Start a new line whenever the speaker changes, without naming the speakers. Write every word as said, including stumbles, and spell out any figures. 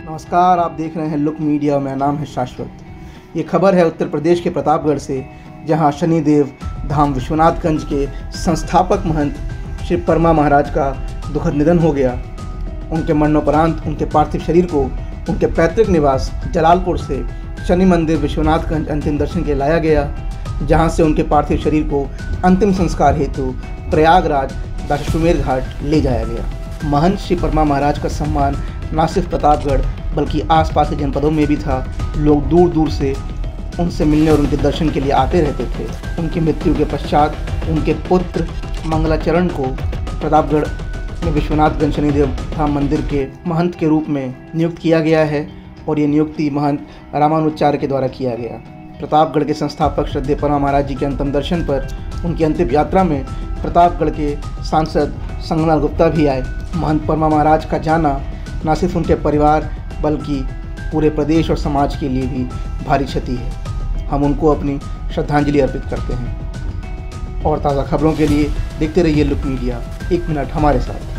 नमस्कार, आप देख रहे हैं लुक मीडिया। मेरा नाम है शाश्वत। ये खबर है उत्तर प्रदेश के प्रतापगढ़ से, जहां शनिदेव धाम विश्वनाथगंज के संस्थापक महंत श्री परमा महाराज का दुखद निधन हो गया। उनके मरणोपरांत उनके पार्थिव शरीर को उनके पैतृक निवास जलालपुर से शनि मंदिर विश्वनाथगंज अंतिम दर्शन के लिए लाया गया, जहां से उनके पार्थिव शरीर को अंतिम संस्कार हेतु प्रयागराज दशाश्वमेध घाट ले जाया गया। महंत श्री परमा महाराज का सम्मान न सिर्फ प्रतापगढ़ बल्कि आसपास के जनपदों में भी था। लोग दूर दूर से उनसे मिलने और उनके दर्शन के लिए आते रहते थे। उनकी मृत्यु के पश्चात उनके पुत्र मंगलाचरण को प्रतापगढ़ में विश्वनाथगंज शनिदेव धाम मंदिर के महंत के रूप में नियुक्त किया गया है और ये नियुक्ति महंत रामानुचार्य के द्वारा किया गया। प्रतापगढ़ के संस्थापक श्रद्धेय परमा महाराज जी के अंतिम दर्शन पर उनकी अंतिम यात्रा में प्रतापगढ़ के सांसद संगमलाल गुप्ता भी आए। महंत परमा महाराज का जाना न सिर्फ उनके परिवार बल्कि पूरे प्रदेश और समाज के लिए भी भारी क्षति है। हम उनको अपनी श्रद्धांजलि अर्पित करते हैं। और ताज़ा खबरों के लिए देखते रहिए लुक मीडिया। एक मिनट हमारे साथ।